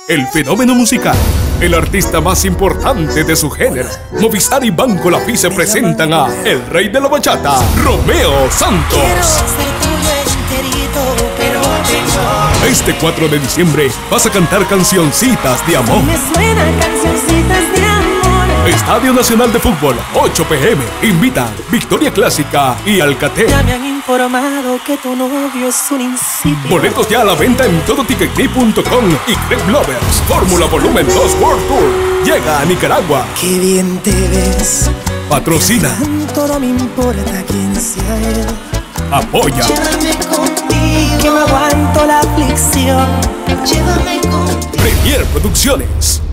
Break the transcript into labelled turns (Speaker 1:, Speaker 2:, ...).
Speaker 1: El fenómeno musical, el artista más importante de su género. Movistar y Banco La Fi se presentan a el rey de la bachata, Romeo Santos. Este 4 de diciembre vas a cantar cancioncitas de amor.
Speaker 2: Me suenan cancioncitas de amor.
Speaker 1: Estadio Nacional de Fútbol, 8 p.m. Invitan Victoria Clásica y Alcatel.
Speaker 2: Ya me han informado que tu novio es un incipio.
Speaker 1: Boletos ya a la venta en todoticketme.com y Club Lovers. Fórmula Volumen 2 World Tour. Llega a Nicaragua.
Speaker 2: Qué bien te ves.
Speaker 1: Patrocina.
Speaker 2: Tanto no me importa quién sea él.
Speaker 1: Apoya.
Speaker 2: Llévame contigo. Que no aguanto la aflicción. Llévame contigo.
Speaker 1: Premier Producciones.